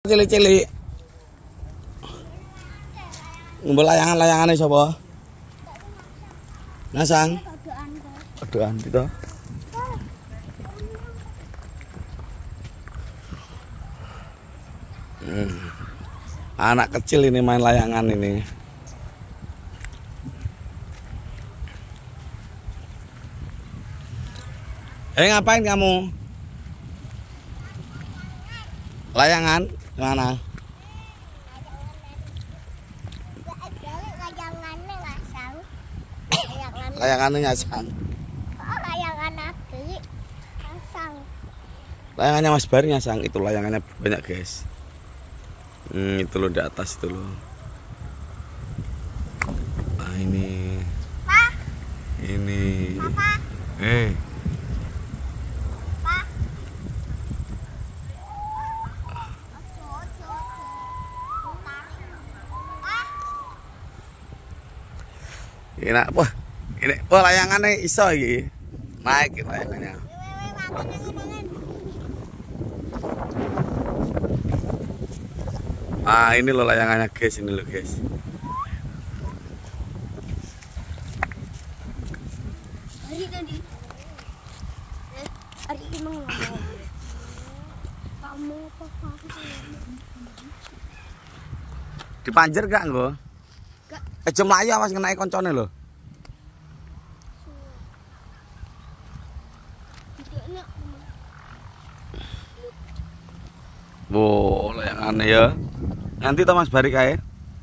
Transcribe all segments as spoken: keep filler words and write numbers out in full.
Cilik-cilik. Ngumpul layangan-layangane sapa? Nasang. Aduan gitu. Hmm. Anak kecil ini main layangan ini. Eh ngapain kamu? Layangan mana? Layangannya nyasang. Oh, layangan aku nyasang. Layangannya Mas Bari nyasang, itu layangannya banyak guys. Hmm, itu loh di atas itu loh. Nah ini. Pak. Ini. Papa. Eh. Pak. Ini wah, ini wah layangannya iso iki. Naik layangannya. Ah, ini loh layangannya guys, ini loh guys. Hari tadi. Hari ini mau kamu apa? Dipanjer gak nggo? Gak. Aja mlayu awas ngenai koncone lho. Wo, layangannya ya. Nanti to Mas Bari kae.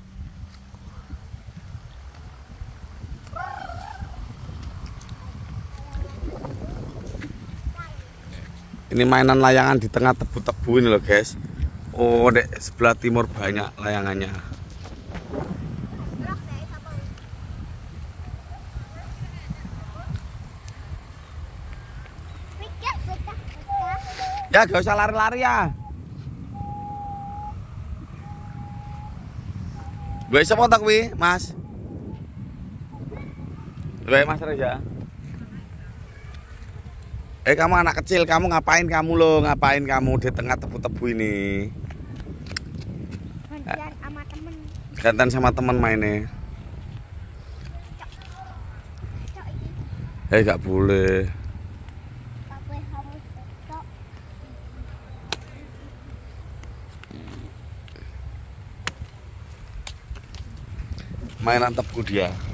Ini mainan layangan di tengah tebu-tebu ini loh guys. Oh, dek sebelah timur banyak layangannya. Ya gak usah lari-lari ya. Gue sapa tak kuwi, Mas? Gue Mas Reza. Eh kamu anak kecil, kamu ngapain kamu lo? Ngapain kamu di tengah tebu-tebu ini? Gantian sama temen. Gantian sama temen mainnya. Eh gak boleh. Mainan tebu dia.